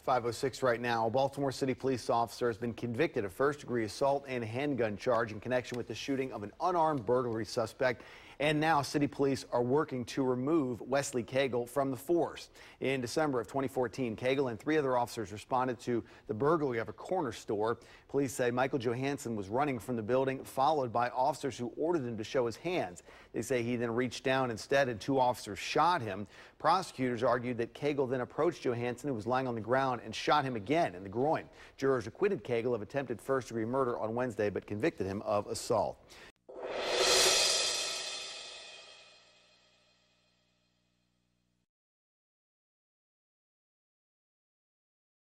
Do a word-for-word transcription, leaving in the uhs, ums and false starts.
five oh six right now. A Baltimore City Police officer has been convicted of first-degree assault and handgun charge in connection with the shooting of an unarmed burglary suspect. And now City Police are working to remove Wesley Cagle from the force. In December of twenty fourteen, Cagle and three other officers responded to the burglary of a corner store. Police say Michael Johansson was running from the building, followed by officers who ordered him to show his hands. They say he then reached down instead and two officers shot him. Prosecutors argued that Cagle then approached Johansson, who was lying on the ground, and shot him again in the groin. Jurors acquitted Cagle of attempted first-degree murder on Wednesday, but convicted him of assault.